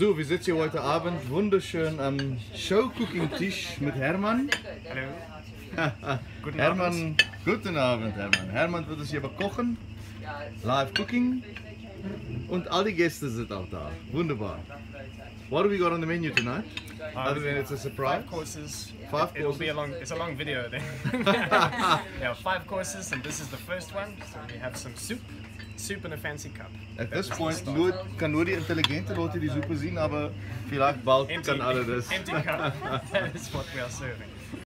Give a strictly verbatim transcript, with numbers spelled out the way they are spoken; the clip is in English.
So, wir sitzen hier heute Abend wunderschön am Show-Cooking-Tisch mit Hermann. Hallo. Guten Hermann, Abend. guten Abend Hermann. Hermann wird uns hier bekochen, live cooking und all die Gäste sind auch da. Wunderbar. What have we got on the menu tonight? Uh, Other than it's a surprise? Five courses. Five It'll courses. be a long. It's a long video then. Yeah, five courses, and this is the first one. So we have some soup, soup in a fancy cup. At this point nur, kann nur die intelligente Leute die Suppe zien, aber vielleicht bald Empty, kann alle das. empty cup. That is what we are serving.